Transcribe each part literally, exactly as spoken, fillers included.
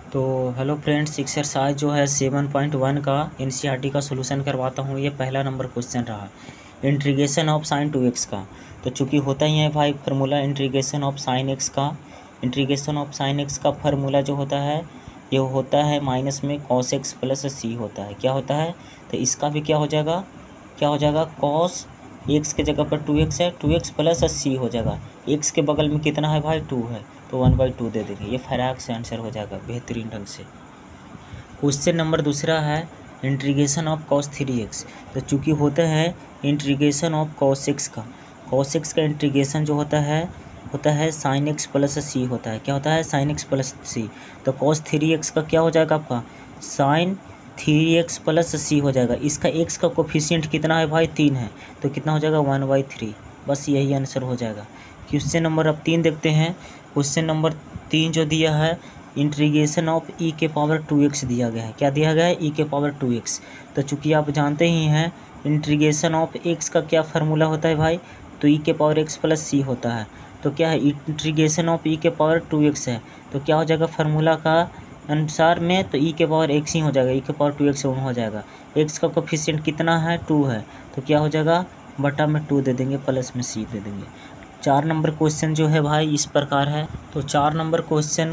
तो hello friends, exercise जो है सेवन पॉइंट वन का एनसीईआरटी का सॉल्यूशन करवाता हूँ। ये पहला नंबर क्वेश्चन रहा integration of sine two x का। तो चूंकि होता ही है भाई formula integration of sine x का, इंटीग्रेशन ऑफ साइन एक्स का फार्मूला जो होता है ये होता है माइनस में कॉस एक्स प्लस सी होता है। क्या होता है? तो इसका भी क्या हो जाएगा, क्या हो जाएगा, कॉस एक्स के जगह पर टू एक्स है, टू एक्स प्लस सी हो जाएगा। एक्स के बगल में कितना है भाई, टू है, तो वन बाई टू दे देंगे। ये फराक से आंसर हो जाएगा बेहतरीन ढंग से। क्वेश्चन नंबर दूसरा है integration of cos three x. तो चूँकि होता है इंटीग्रेशन ऑफ कॉस एक्स का, कॉस एक्स का इंटीग्रेशन जो होता है होता है साइन एक्स प्लस सी होता है। क्या होता है? Sine x plus c. तो कॉस थ्री एक्स का क्या हो जाएगा आपका, sine three x plus c हो जाएगा। इसका एक्स का कोफिशिएंट कितना है भाई, तीन है, तो कितना हो जाएगा, वन बाई थ्री। बस यही आंसर हो जाएगा। क्वेश्चन नंबर अब तीन देखते हैं। क्वेश्चन नंबर तीन जो दिया है इंटीग्रेशन ऑफ ई के पावर टू एक्स दिया गया है। क्या दिया गया है? ई के पावर टू एक्स। तो चूँकि आप जानते ही हैं इंटीग्रेशन ऑफ एक्स का क्या फार्मूला होता है भाई, तो ई के पावर एक्स प्लस सी होता है। तो क्या है, इंटीग्रेशन ऑफ ई के पावर टू एक्स है, तो क्या हो जाएगा फार्मूला का अनुसार में, तो ई के पावर एक्स ही हो जाएगा, ई के पावर टू एक्स हो जाएगा। एक्स का कोफिशिएंट कितना है, टू है, तो क्या हो जाएगा, बटा में टू दे देंगे, प्लस में सी दे देंगे। चार नंबर क्वेश्चन जो है भाई इस प्रकार है। तो चार नंबर क्वेश्चन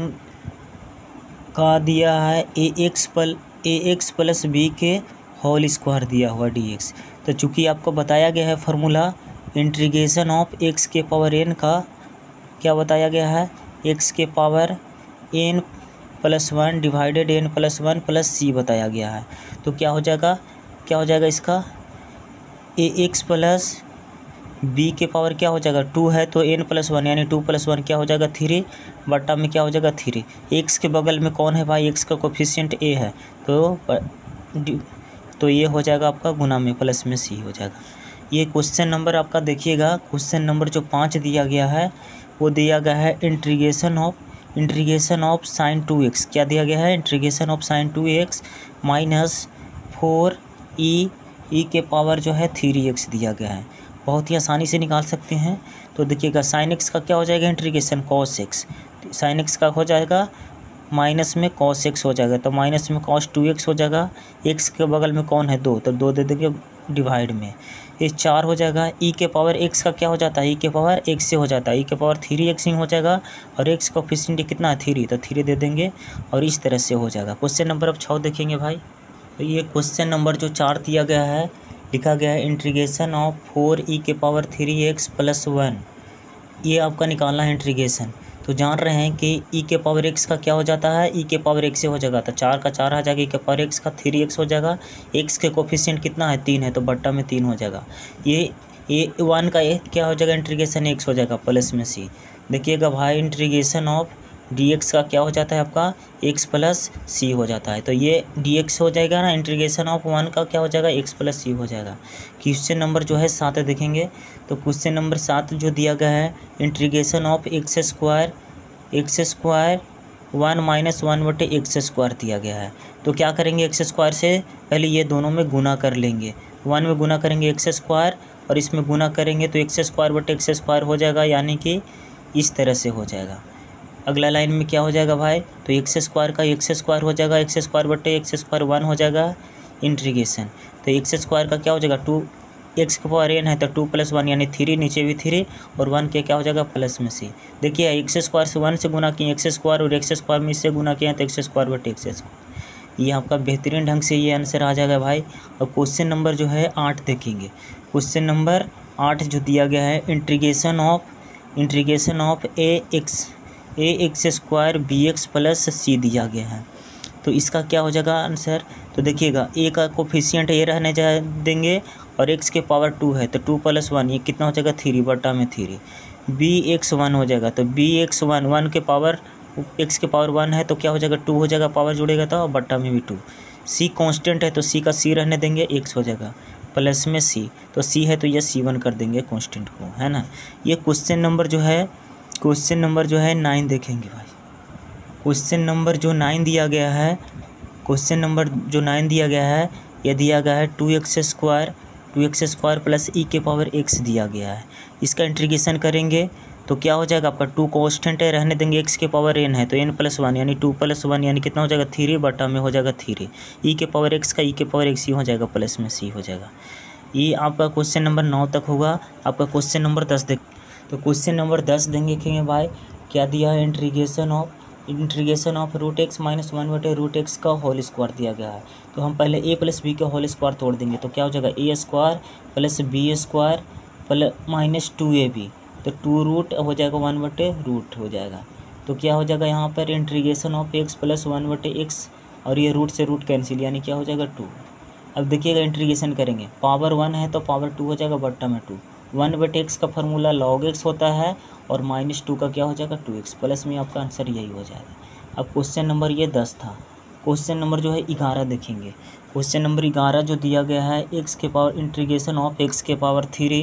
का दिया है a x plus a x plus b के होल स्क्वायर दिया हुआ डी एक्स। तो चूँकि आपको बताया गया है फार्मूला इंटीग्रेशन ऑफ एक्स के पावर एन का, क्या बताया गया है, एक्स के power n plus one divided n plus one plus c बताया गया है। तो क्या हो जाएगा, क्या हो जाएगा इसका, ए एक्स प्लस बी के पावर क्या हो जाएगा, टू है, तो एन प्लस वन यानी टू प्लस वन क्या हो जाएगा, थ्री, बट्टा में क्या हो जाएगा, थ्री। एक्स के बगल में कौन है भाई, एक्स का कोफिशिएंट ए है, तो तो ये हो जाएगा आपका गुना में प्लस में सी हो जाएगा। ये क्वेश्चन नंबर आपका देखिएगा, क्वेश्चन नंबर जो पाँच दिया गया है वो दिया गया है integration of integration of sine two x. क्या दिया गया है, integration of sine two x minus four e e के पावर जो है थ्री एक्स दिया गया है। बहुत ही आसानी से निकाल सकते हैं। तो देखिएगा साइन एक्स का क्या हो जाएगा, integration cos x, sine x का हो जाएगा माइनस में कॉस एक्स हो जाएगा, तो माइनस में कॉस टू एक्स हो जाएगा। एक्स के बगल में कौन है, दो, तो दो दे देंगे डिवाइड में, ये चार हो जाएगा। ई के पावर एक्स का क्या हो जाता है, ई के पावर एक्स से हो जाता है, ई के पावर थ्री एक्स ही हो जाएगा, और एक्स का कोफिशिएंट कितना है, थ्री, तो थ्री दे देंगे, और इस तरह से हो जाएगा। क्वेश्चन नंबर अब छः देखेंगे भाई। तो ये क्वेश्चन नंबर जो चार दिया गया है, लिखा गया है इंटीग्रेशन ऑफ फोर ई के power three x plus one, ये आपका निकालना है इंटीग्रेशन। तो जान रहे हैं कि ई के पावर एक्स का क्या हो जाता है, ई के पावर एक्स से हो जाएगा, तो चार का चार आ जाएगा, ई के पावर एक्स का थ्री एक्स हो जाएगा। एक्स के कोफिशिएंट कितना है, तीन है, तो बट्टा में तीन हो जाएगा। ये ये वन का ये क्या हो जाएगा, इंटीग्रेशन एक्स हो जाएगा प्लस में सी। देखिएगा भाई इंटीग्रेशन ऑफ डी एक्स का क्या हो जाता है आपका, एक्स प्लस सी हो जाता है, तो ये डी एक्स हो जाएगा ना। इंटीग्रेशन ऑफ वन का क्या हो जाएगा, एक्स प्लस सी हो जाएगा। क्वेश्चन नंबर जो है सात देखेंगे। तो क्वेश्चन नंबर सात जो दिया गया है integration of x square x square one minus one बटे एक्स स्क्वायर दिया गया है। तो क्या करेंगे, एक्स स्क्वायर से पहले ये दोनों में गुना कर लेंगे, वन में गुना करेंगे एक्स स्क्वायर, और इसमें गुना करेंगे तो एक्स स्क्वायर बटे एक्स स्क्वायर हो जाएगा, यानी कि इस तरह से हो जाएगा। अगला लाइन में क्या हो जाएगा भाई, तो एक्स स्क्वायर का एक्स स्क्वायर हो जाएगा, एक्स स्क्वायर बटे एक्स स्क्वायर वन हो जाएगा इंटीग्रेशन। तो एक्स स्क्वायर का क्या हो जाएगा, टू, एक्स के पावर एन है तो टू प्लस वन यानी थ्री, नीचे भी थ्री, और वन के क्या हो जाएगा, प्लस में सी। देखिए एक्स स्क्वायर से वन से गुना किए एक्स स्क्वायर, और एक्स स्क्वायर में इससे गुना किया तो एक्स स्क्वायर बटे एक्स स्क्वायर। ये आपका बेहतरीन ढंग से ये आंसर आ जाएगा भाई। और क्वेश्चन नंबर जो है आठ देखेंगे। क्वेश्चन नंबर आठ जो दिया गया है integration of integration of a x a x square b x plus c दिया गया है। तो इसका क्या हो जाएगा आंसर, तो देखिएगा ए का कोफिशिएंट ए रहने जा देंगे, और एक्स के पावर टू है, तो टू प्लस वन ये कितना हो जाएगा, थ्री, बटा में थ्री। बी एक्स वन हो जाएगा, तो बी एक्स वन, वन के पावर एक्स के पावर वन है, तो क्या हो जाएगा, टू हो जाएगा, पावर जुड़ेगा तो बट्टा में भी टू। सी कांस्टेंट है, तो सी का सी रहने देंगे, एक्स हो जाएगा, प्लस में सी, तो सी है तो ये सी वन कर देंगे कांस्टेंट को, है ना। ये क्वेश्चन नंबर जो है क्वेश्चन नंबर जो है नाइन देखेंगे भाई। क्वेश्चन नंबर जो नाइन दिया गया है क्वेश्चन नंबर जो नाइन दिया गया है यह दिया गया है two x square two x square plus e के पावर एक्स दिया गया है। इसका इंटीग्रेशन करेंगे तो क्या हो जाएगा आपका टू कॉन्स्टेंट है, रहने देंगे, एक्स के पावर एन है तो एन प्लस वन यानी टू प्लस वन यानी कितना हो जाएगा थ्री बटा में हो जाएगा थ्री, ई के पावर एक्स का ई के पावर एक्स ही हो जाएगा प्लस में सी हो जाएगा। ये आपका क्वेश्चन नंबर नौ तक होगा। आपका क्वेश्चन नंबर दस देख तो क्वेश्चन नंबर दस देखेंगे भाई क्या दिया है, integration of integration of root x minus one बटे रूट एक्स का होल स्क्वायर दिया गया है। तो हम पहले ए प्लस बी का होल स्क्वायर तोड़ देंगे तो क्या हो जाएगा a square plus b square plus minus two a b, तो टू रूट हो जाएगा वन बटे रूट हो जाएगा। तो क्या हो जाएगा यहाँ पर integration of x plus one बटे एक्स और ये रूट से रूट कैंसिल यानी क्या हो जाएगा टू। अब देखिएगा इंटीग्रेशन करेंगे, पावर वन है तो पावर टू हो जाएगा बट्टा में टू, वन बटे एक्स का फार्मूला लॉग एक्स होता है और माइनस टू का क्या हो जाएगा टू एक्स, प्लस में आपका आंसर यही हो जाएगा। अब क्वेश्चन नंबर ये दस था। क्वेश्चन नंबर जो है ग्यारह देखेंगे। क्वेश्चन नंबर ग्यारह जो दिया गया है एक्स के पावर इंटीग्रेशन ऑफ एक्स के power three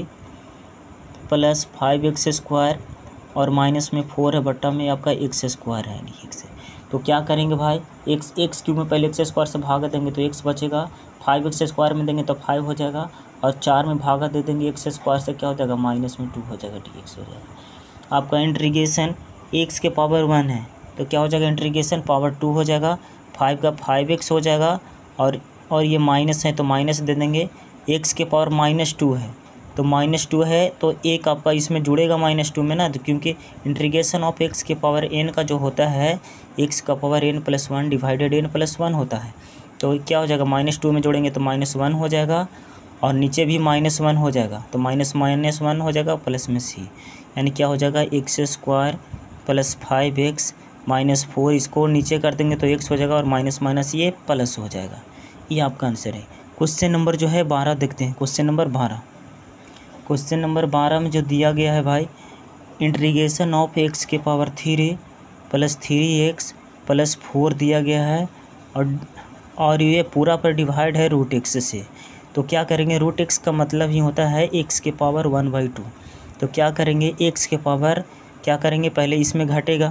plus five x square और माइनस में फोर है बट्टा में आपका एक्स स्क्वायर है एक्स। तो क्या करेंगे भाई, एक्स एक्स क्यूब में पहले एक्स स्क्वायर से भागा देंगे तो एक्स बचेगा, फाइव एक्स स्क्वायर में देंगे तो फाइव हो जाएगा और चार में भागा दे देंगे एक्स स्क्वायर से क्या हो जाएगा माइनस में टू हो जाएगा डी एक्स हो जाएगा। आपका इंटीग्रेशन एक्स के पावर वन है तो क्या हो जाएगा इंटीग्रेशन पावर टू हो जाएगा, फाइव का फाइव एक्स हो जाएगा और और ये माइनस है तो माइनस दे देंगे, एक्स के पावर माइनस टू है तो माइनस टू है तो एक आपका इसमें जुड़ेगा माइनस टू में ना, तो क्योंकि इंटीग्रेशन ऑफ एक्स के पावर एन का जो होता है एक्स का power n plus one divided n plus one होता है। तो क्या हो जाएगा माइनस टू में जोड़ेंगे तो माइनस वन हो जाएगा और नीचे भी माइनस वन हो जाएगा तो माइनस माइनस वन हो जाएगा प्लस में सी, यानी क्या हो जाएगा x square plus five x minus four, इसको नीचे कर देंगे तो एक्स हो जाएगा और माइनस माइनस ये प्लस हो जाएगा। ये आपका आंसर है। क्वेश्चन नंबर जो है बारह देखते हैं। क्वेश्चन नंबर बारह क्वेश्चन नंबर बारह में जो दिया गया है भाई इंटीग्रेशन ऑफ एक्स के power three plus three x plus four दिया गया है और और ये पूरा पर डिवाइड है रूट एक्स से। तो क्या करेंगे, रूट एक्स का मतलब ही होता है एक्स के पावर वन बाई टू। तो क्या करेंगे एक्स के पावर क्या करेंगे पहले इसमें घटेगा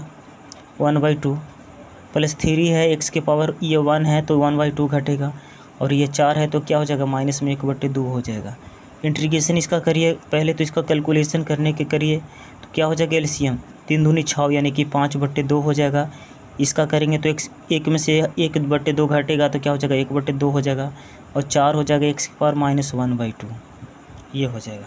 one by two plus three है एक्स के पावर ये वन है तो वन बाई टू घटेगा और ये चार है तो क्या हो जाएगा माइनस में एक बट्टे दो हो जाएगा। इंटीग्रेशन इसका करिए पहले तो इसका कैलकुलेशन करने के करिए तो क्या हो जाएगा एलसीएम तीन दूनी छः यानी कि पाँच बट्टे दो हो जाएगा। इसका करेंगे तो एक एक में से एक बट्टे दो घटेगा तो क्या हो जाएगा एक बट्टे दो हो जाएगा और चार हो जाएगा एक्स के power minus one by two ये हो जाएगा।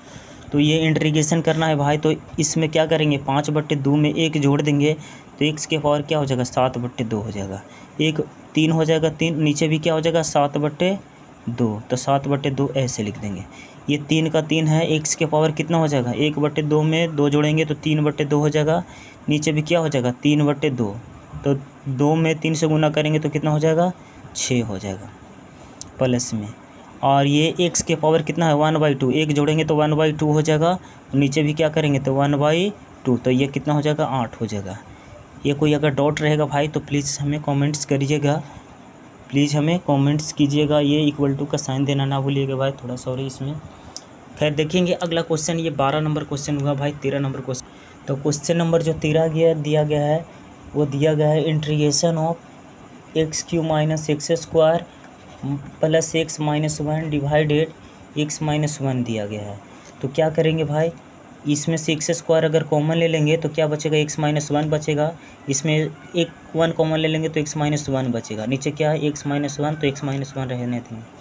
तो ये इंटीग्रेशन करना है भाई तो इसमें क्या करेंगे पाँच बट्टे दो में एक जोड़ देंगे तो एक्स के पावर क्या हो जाएगा सात बट्टे दो हो जाएगा, एक तीन हो जाएगा तीन नीचे भी क्या हो जाएगा सात बट्टे दो तो सात बट्टे दो ऐसे लिख देंगे। ये तीन का तीन है एक्स के पावर कितना हो जाएगा एक बट्टे दो में दो जोड़ेंगे तो तीन बट्टे दो हो जाएगा, नीचे भी क्या हो जाएगा तीन बट्टे दो तो दो में तीन से गुना करेंगे तो कितना हो जाएगा छः हो जाएगा प्लस में और ये एक्स के पावर कितना है वन बाई टू एक जोड़ेंगे तो वन बाई टू हो जाएगा, नीचे भी क्या करेंगे तो वन बाई टू तो ये कितना हो जाएगा आठ हो जाएगा। ये कोई अगर डाउट रहेगा भाई तो प्लीज़ हमें कमेंट्स करिएगा, प्लीज़ हमें कमेंट्स कीजिएगा। ये इक्वल टू का साइन देना ना भूलिएगा भाई, थोड़ा सॉरी इसमें। खैर देखेंगे अगला क्वेश्चन, ये बारह नंबर क्वेश्चन हुआ भाई, तेरह नंबर क्वेश्चन। तो क्वेश्चन नंबर जो तेरह गया दिया गया है वो दिया गया है integration of x cube minus x square plus x minus one divided x minus one दिया गया है। तो क्या करेंगे भाई, इसमें से एक्स स्क्वायर अगर कॉमन ले लेंगे तो क्या बचेगा एक्स माइनस वन बचेगा, इसमें एक वन कॉमन ले लेंगे तो एक्स माइनस वन बचेगा, नीचे क्या है एक्स माइनस वन तो एक्स माइनस वन रहने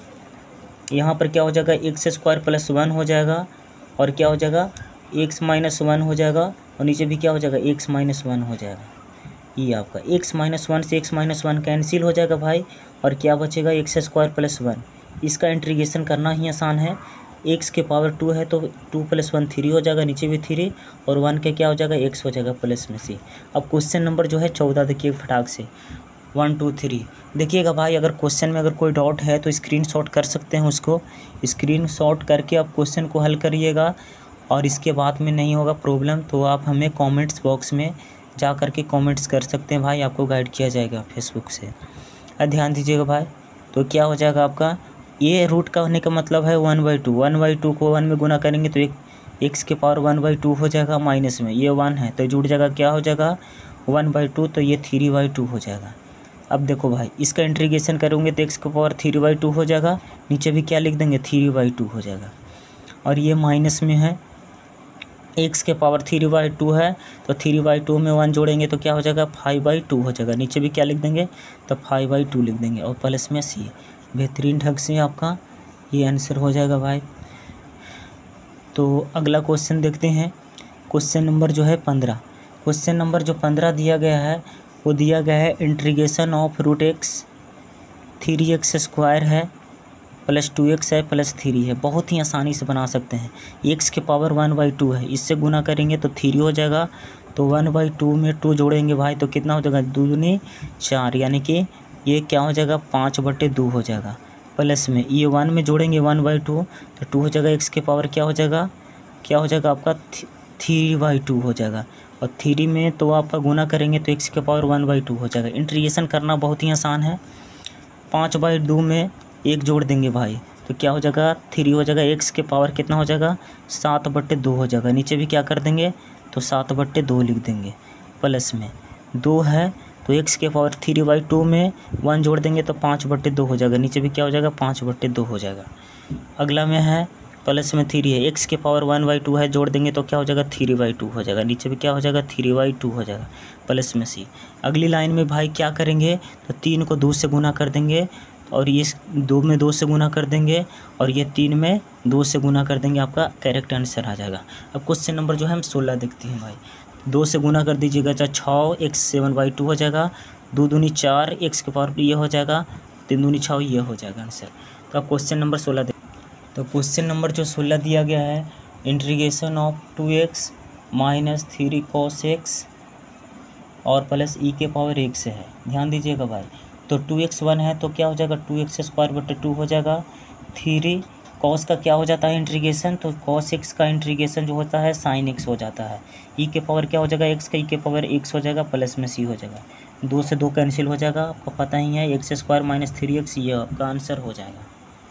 देंगे। यहाँ पर क्या हो जाएगा एक्स स्क्वायर प्लस वन हो जाएगा और क्या हो जाएगा एक्स माइनस वन हो जाएगा और नीचे भी क्या हो जाएगा एक्स माइनस वन हो जाएगा। ये आपका एक्स माइनस वन से एक्स माइनस वन कैंसिल हो जाएगा भाई और क्या बचेगा एक्स स्क्वायर प्लस वन। इसका इंटीग्रेशन करना ही आसान है, एक्स के पावर टू है तो टू प्लस वन थ्री हो जाएगा, नीचे भी थ्री और वन के क्या हो जाएगा एक्स हो जाएगा प्लस में सी। अब क्वेश्चन नंबर जो है चौदह देखिए फटाक से वन टू थ्री देखिएगा भाई। अगर क्वेश्चन में अगर कोई डाउट है तो स्क्रीनशॉट कर सकते हैं, उसको स्क्रीनशॉट करके आप क्वेश्चन को हल करिएगा और इसके बाद में नहीं होगा प्रॉब्लम तो आप हमें कमेंट्स बॉक्स में जा कर के कमेंट्स कर सकते हैं भाई, आपको गाइड किया जाएगा फेसबुक से। अब ध्यान दीजिएगा भाई, तो क्या हो जाएगा आपका ये रूट का होने का मतलब है one by two, one by two को वन में गुना करेंगे तो एक एक्स के पावर वन बाई टू हो जाएगा, माइनस में ये वन है तो जुड़ जाएगा क्या हो जाएगा वन बाई टू तो ये थ्री बाई टू हो जाएगा। अब देखो भाई इसका इंटीग्रेशन करोगे तो एक्स का पावर थ्री बाई टू हो जाएगा, नीचे भी क्या लिख देंगे थ्री बाई टू हो जाएगा और ये माइनस में है एक्स के पावर थ्री बाई टू है तो थ्री बाई टू में वन जोड़ेंगे तो क्या हो जाएगा फाइव बाई टू हो जाएगा। नीचे भी क्या लिख देंगे तो फाइव बाई टू लिख देंगे और प्लस में सी। बेहतरीन ढंग से आपका ये आंसर हो जाएगा भाई। तो अगला क्वेश्चन देखते हैं। क्वेश्चन नंबर जो है पंद्रह। क्वेश्चन नंबर जो पंद्रह दिया गया है वो दिया गया है integration of root x three x square है प्लस टू एक्स है प्लस थ्री है। बहुत ही आसानी से बना सकते हैं। एक्स के पावर वन बाई टू है, इससे गुना करेंगे तो थ्री हो जाएगा। तो वन बाई टू में टू जोड़ेंगे भाई तो कितना हो जाएगा दो दूनी चार, यानी कि ये क्या हो जाएगा पाँच बटे दो हो जाएगा। प्लस में ये वन में जोड़ेंगे वन बाई टू तो टू हो जाएगा। एक्स के पावर क्या हो जाएगा क्या हो जाएगा आपका थ्री बाई टू हो जाएगा। और थ्री में तो आपका गुना करेंगे तो एक्स के पावर वन बाई टू हो जाएगा। इंटीग्रेशन करना बहुत ही आसान है। पाँच बाई दो में एक जोड़ देंगे भाई तो क्या हो जाएगा थ्री हो जाएगा। एक्स के पावर कितना हो जाएगा सात बट्टे दो हो जाएगा। नीचे भी क्या कर देंगे तो सात बट्टे दो लिख देंगे। प्लस में दो है तो एक्स के पावर थ्री बाई टू में वन जोड़ देंगे तो पाँच बट्टे दो हो जाएगा। नीचे भी क्या हो जाएगा पाँच बट्टे दो हो जाएगा। अगला में है प्लस में थ्री है, एक्स के पावर वन बाई टू है, जोड़ देंगे तो क्या हो जाएगा थ्री बाई टू हो जाएगा। नीचे भी क्या हो जाएगा थ्री बाई टू हो जाएगा। प्लस में सी। अगली लाइन में भाई क्या करेंगे तो तीन को दो से गुना कर देंगे और ये दो में दो से गुना कर देंगे और ये तीन में दो से गुना कर देंगे। आपका करेक्ट आंसर आ जाएगा। अब क्वेश्चन नंबर जो है हम सोलह देखते हैं भाई। दो से गुना कर दीजिएगा चाहे छः एक्स सेवन बाई टू हो जाएगा। दो दूनी चार एक्स के पावर ये हो जाएगा। तीन दूनी छः ये हो जाएगा आंसर। तो अब क्वेश्चन नंबर सोलह देख तो क्वेश्चन नंबर जो सोलह दिया गया है integration of two x minus three cos x और प्लस ई के पावर एक से है। ध्यान दीजिएगा भाई। तो टू एक्स वन है तो क्या हो जाएगा टू एक्स स्क्वायर बटे टू हो जाएगा। थ्री कॉस का क्या हो जाता है इंटीग्रेशन तो कॉस एक्स का इंटीग्रेशन जो होता है साइन एक्स हो जाता है। ई के पावर क्या हो जाएगा एक्स का ई के पावर एक्स हो जाएगा प्लस में सी हो जाएगा। दो से दो कैंसिल हो जाएगा। आपको पता ही है x square minus three x ये आपका आंसर हो जाएगा।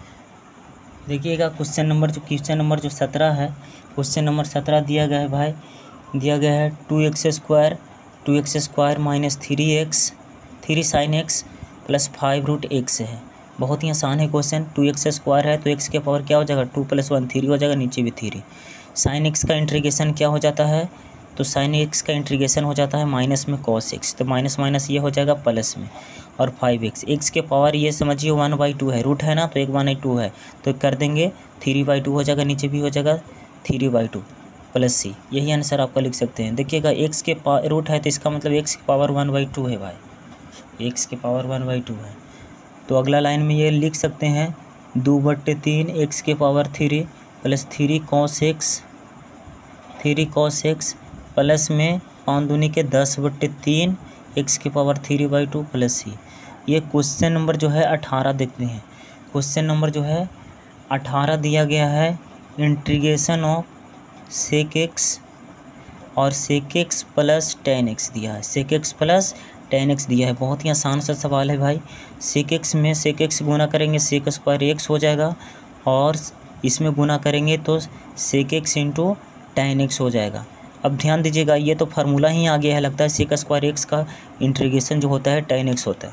देखिएगा क्वेश्चन नंबर जो क्वेश्चन नंबर जो सत्रह है। क्वेश्चन नंबर सत्रह दिया गया है भाई। दिया गया है two x square two x square minus three x three sine x plus five root x है। बहुत ही आसान है क्वेश्चन। टू एक्स स्क्वायर है तो एक्स के पावर क्या हो जाएगा टू प्लस वन थ्री हो जाएगा। नीचे भी थ्री। साइन एक्स का इंटीग्रेशन क्या हो जाता है तो साइन एक्स का इंटीग्रेशन हो जाता है माइनस में कॉस एक्स तो माइनस माइनस ये हो जाएगा प्लस में और फाइव एक्स। एक्स के पावर ये समझिए वन बाई टू है, रूट है ना तो एक वन बाई टू है तो कर देंगे थ्री बाई टू हो जाएगा। नीचे भी हो जाएगा three by two plus c. यही आंसर आपका लिख सकते हैं। देखिएगा एक्स के पा रूट है तो इसका मतलब एक्स की पावर वन बाई टू है भाई। एक्स की पावर वन बाई टू है तो अगला लाइन में ये लिख सकते हैं दो बट्टे तीन एक्स के power three plus three cos x three cos x plus में पाँच दूनी के दस बट्टे तीन एक्स के power three by two plus c. ये क्वेश्चन नंबर जो है अठारह देखते हैं। क्वेश्चन नंबर जो है अठारह दिया गया है इंटीग्रेशन ऑफ सेक एक्स और sec x plus ten x दिया है। Sec x plus ten x दिया है। बहुत ही आसान सा सवाल है भाई। सेक एक्स में सेक एक्स गुना करेंगे सेक स्क्वायर एक्स हो जाएगा और इसमें गुना करेंगे तो sec x into ten x हो जाएगा। अब ध्यान दीजिएगा ये तो फार्मूला ही आ गया है लगता है। सेक स्क्वायर एक्स का इंटीग्रेशन जो होता है टेन एक्स होता है।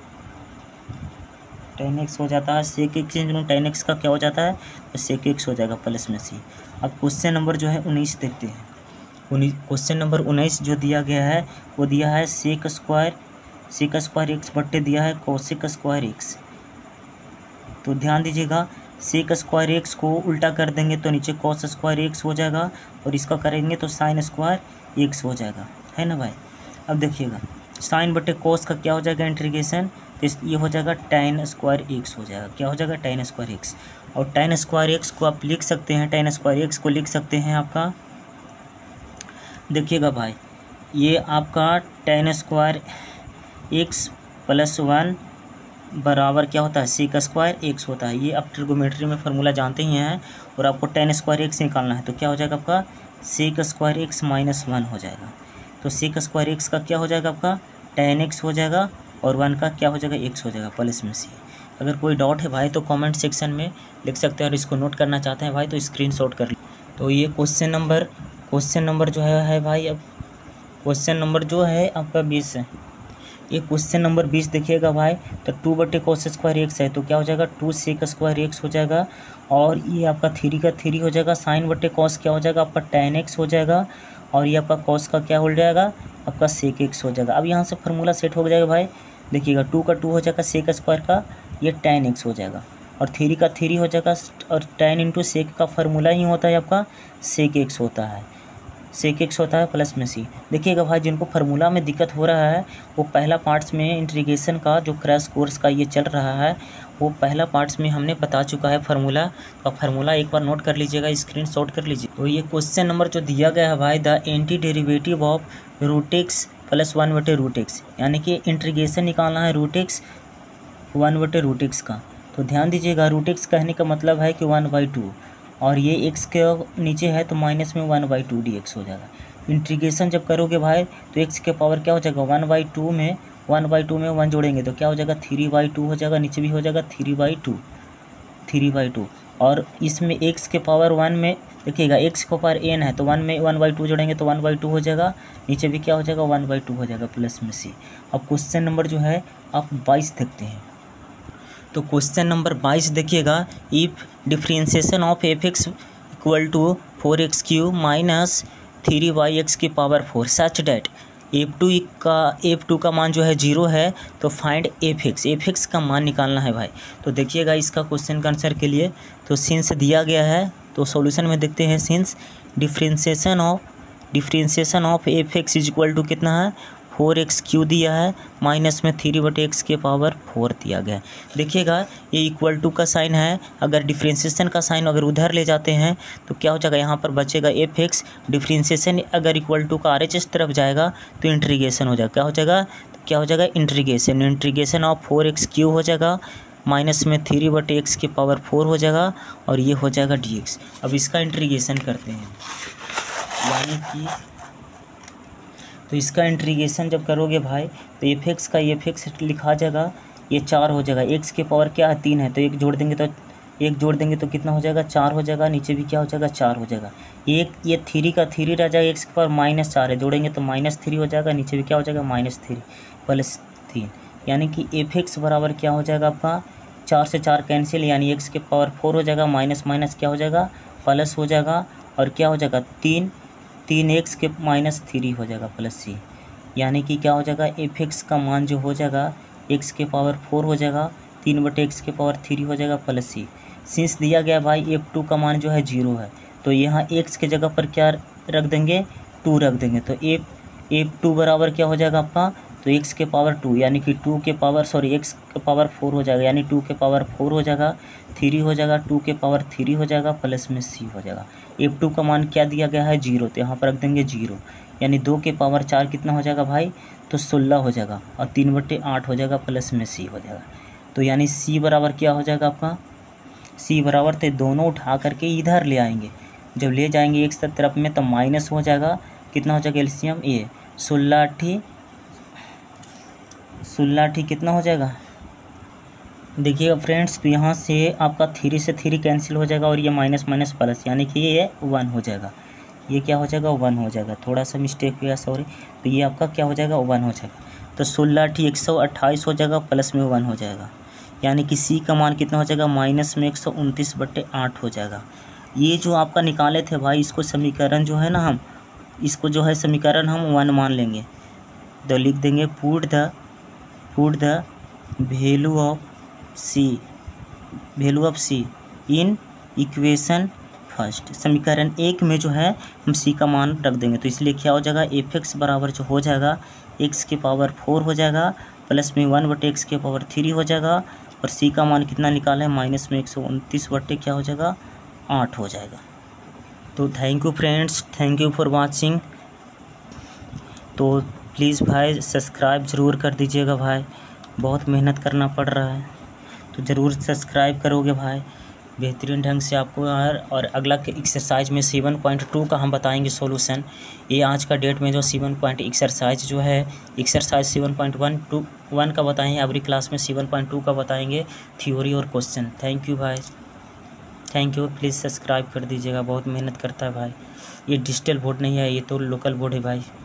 टेन एक्स हो जाता है। Sec x into ten x का क्या हो जाता है तो सेक एक्स हो जाएगा प्लस में सी। अब क्वेश्चन नंबर जो है उन्नीस देखते हैं। उन्नीस क्वेश्चन नंबर उन्नीस जो दिया गया है वो दिया है sec square sec square x बट्टे दिया है कोसेक स्क्वायर एक्स। तो ध्यान दीजिएगा सेक स्क्वायर एक्स को उल्टा कर देंगे तो नीचे कॉस स्क्वायर एक्स हो जाएगा और इसका करेंगे तो साइन स्क्वायर एक्स हो जाएगा, है ना भाई। अब देखिएगा साइन बटे कॉस का क्या हो जाएगा इंटीग्रेशन तो ये हो जाएगा टेन स्क्वायर एक्स हो जाएगा। क्या हो जाएगा टेन स्क्वायर एक्स। और टेन स्क्वायर एक्स को आप लिख सकते हैं टेन स्क्वायर एक्स को लिख सकते हैं आपका। देखिएगा भाई ये आपका ten square x plus one बराबर क्या होता है सेक स्क्वायर एक्स होता है। ये आप ट्रिगोमेट्री में फार्मूला जानते ही हैं। और आपको टेन स्क्वायर एक्स निकालना है तो क्या हो जाएगा आपका sec square x minus one हो जाएगा। तो सेक स्क्वायर एक्स का क्या हो जाएगा आपका टेन एक्स हो जाएगा और वन का क्या हो जाएगा एक्स हो जाएगा प्लस में सी। अगर कोई डाउट है भाई तो कमेंट सेक्शन में लिख सकते हैं और इसको नोट करना चाहते हैं भाई तो स्क्रीनशॉट कर लीजिए। तो ये क्वेश्चन नंबर क्वेश्चन नंबर जो है है भाई अब क्वेश्चन नंबर जो है आपका बीस है। ये क्वेश्चन नंबर बीस देखिएगा भाई, तो टू बटे कोस स्क्वायर एक्स है तो क्या हो जाएगा टू सेक स्क्वायर एक्स हो जाएगा, और ये आपका थ्री का थ्री हो जाएगा, साइन बटे कॉस क्या हो जाएगा आपका टेन एक्स हो जाएगा, और ये आपका कॉस का क्या हो जाएगा आपका सेक एक्स हो जाएगा। अब यहाँ से फार्मूला सेट हो जाएगा भाई, देखिएगा टू का टू हो जाएगा सेक स्क्वायर का ये टेन एक्स हो जाएगा, और थ्री का थ्री हो जाएगा, और टेन इंटू सेक का फार्मूला ही होता है आपका सेक एक्स होता है, सेक एक्स होता है प्लस में सी। देखिएगा भाई जिनको फार्मूला में दिक्कत हो रहा है वो पहला पार्ट्स में इंटीग्रेशन का जो क्रैश कोर्स का ये चल रहा है वो पहला पार्ट्स में हमने बता चुका है फार्मूला, तो फार्मूला एक बार नोट कर लीजिएगा, स्क्रीनशॉट कर लीजिए। तो ये क्वेश्चन नंबर जो दिया गया है भाई, the anti derivative of root x plus one बटे रूट एक्स, यानी कि इंटीग्रेशन निकालना है रूट एक्स वन बटे रूट एक्स का। तो ध्यान दीजिएगा रूट एक्स कहने का मतलब है कि वन बाई टू, और ये एक्स के नीचे है तो माइनस में one by two d x हो जाएगा। इंटीग्रेशन जब करोगे भाई तो एक्स के पावर क्या हो जाएगा वन बाई टू में वन बाई टू में वन जोड़ेंगे तो क्या हो जाएगा थ्री बाई टू हो जाएगा, नीचे भी हो जाएगा three by two three by two और इसमें एक्स के पावर वन में देखिएगा एक्स के पावर एन है तो वन में वन बाई टू जोड़ेंगे तो वन बाई टू हो जाएगा, नीचे भी क्या हो जाएगा वन बाई टू हो जाएगा प्लस में सी। अब क्वेश्चन नंबर जो है आप बाईस देखते हैं, तो क्वेश्चन नंबर बाईस देखिएगा, if differentiation of f x equal to four x cube minus three y x की power four such that f two का एफ टू का मान जो है जीरो है, तो find f x f x का मान निकालना है भाई। तो देखिएगा इसका क्वेश्चन का आंसर के लिए तो सिंस दिया गया है तो सॉल्यूशन में देखते हैं, since differentiation of differentiation of f x is equal to कितना है फोर एक्स क्यू दिया है, माइनस में थ्री बटे एक्स के पावर फोर दिया गया है। देखिएगा ये इक्वल टू का साइन है, अगर डिफ्रेंशिएशन का साइन अगर उधर ले जाते हैं तो क्या हो जाएगा यहाँ पर बचेगा एफ एक्स, डिफ्रेंशिएशन अगर इक्वल टू का आर एच एस तरफ जाएगा तो इंटीग्रेशन हो जाएगा, क्या हो जाएगा तो क्या हो जाएगा integration integration of four x cube हो जाएगा, माइनस में थ्री बटे एक्स के पावर फोर हो जाएगा, और ये हो जाएगा डी एक्स। अब इसका इंटीग्रेशन करते हैं, यानी कि तो इसका इंटीग्रेशन जब करोगे भाई तो एफ एक्स का एफ एक्स लिखा जाएगा ये चार हो जाएगा, एक्स के पावर क्या है तीन है तो एक जोड़ देंगे तो एक जोड़ देंगे तो कितना हो जाएगा चार हो जाएगा, नीचे भी क्या हो जाएगा चार हो जाएगा, एक ये थ्री का थ्री रह जाएगा, एक्स के पावर माइनस चार है जोड़ेंगे तो माइनस थ्री हो जाएगा, नीचे भी क्या हो जाएगा माइनस थ्री प्लस तीन, यानी कि एफ एक्स बराबर क्या हो जाएगा आपका चार से चार कैंसिल, यानी एक्स के पावर फोर हो जाएगा, माइनस माइनस क्या हो जाएगा प्लस हो जाएगा, और क्या हो जाएगा तीन तीन एक्स के माइनस थ्री हो जाएगा प्लस सी, यानी कि क्या हो जाएगा एफ एक्स का मान जो हो जाएगा एक्स के पावर फोर हो जाएगा, तीन बटे एक्स के पावर थ्री हो जाएगा प्लस सी। सिंस दिया गया भाई एफ टू का मान जो है जीरो है तो यहाँ एक्स के जगह पर क्या रख देंगे टू रख देंगे, तो एफ एफ टू बराबर क्या हो जाएगा आपका तो एक्स के पावर टू, यानी कि टू के पावर सॉरी एक्स के पावर फोर हो जाएगा, यानी टू के पावर फोर हो जाएगा, थ्री हो जाएगा टू के पावर थ्री हो जाएगा प्लस में सी हो जाएगा। एफ टू का मान क्या दिया गया है जीरो, तो यहाँ पर रख देंगे जीरो, यानी दो के पावर चार कितना हो जाएगा भाई तो सोलह हो जाएगा, और तीन बटे आठ हो जाएगा प्लस में सी हो जाएगा। तो यानी सी बराबर क्या हो जाएगा आपका सी बराबर तो दोनों उठा करके इधर ले आएंगे, जब ले जाएंगे एक तरफ में तो माइनस हो जाएगा, कितना हो जाएगा एलसीएम ए सोलह अट्ठी सोलह अट्ठी कितना हो जाएगा देखिएगा फ्रेंड्स, तो यहाँ से आपका थ्री से थ्री कैंसिल हो जाएगा और ये माइनस माइनस प्लस, यानी कि ये वन हो जाएगा, ये क्या हो जाएगा वन हो जाएगा, थोड़ा सा मिस्टेक हुआ सॉरी, तो ये आपका क्या हो जाएगा वन हो जाएगा, तो सोलह अट्ठी एक सौ अट्ठाईस हो जाएगा प्लस में वन हो जाएगा, यानी कि सी का मान कितना हो जाएगा माइनस में एक सौ उनतीस बट्टे आठ हो जाएगा। ये जो आपका निकाले थे भाई इसको समीकरण जो है ना हम इसको जो है समीकरण हम वन मान लेंगे, तो लिख देंगे put the put the value of c value of c in equation first, समीकरण एक में जो है हम सी का मान रख देंगे, तो इसलिए क्या हो जाएगा एफ एक्स बराबर जो हो जाएगा एक्स के पावर फोर हो जाएगा प्लस में वन बटे एक्स के पावर थ्री हो जाएगा, और सी का मान कितना निकाला है माइनस में एक सौ उनतीस बटे क्या हो जाएगा आठ हो जाएगा। तो thank you friends, thank you for watching. तो प्लीज़ भाई सब्सक्राइब ज़रूर कर दीजिएगा भाई, बहुत मेहनत करना पड़ रहा है, तो ज़रूर सब्सक्राइब करोगे भाई, बेहतरीन ढंग से आपको यार। और अगला एक्सरसाइज में सेवन पॉइंट टू का हम बताएंगे सॉल्यूशन, ये आज का डेट में जो सेवन पॉइंट एक्सरसाइज जो है exercise seven point one two one का बताएंगे, अगली क्लास में सेवन पॉइंट टू का बताएंगे थ्योरी और क्वेश्चन। थैंक यू भाई, थैंक यू, प्लीज़ सब्सक्राइब कर दीजिएगा, बहुत मेहनत करता है भाई, ये डिजिटल बोर्ड नहीं है, ये तो लोकल बोर्ड है भाई।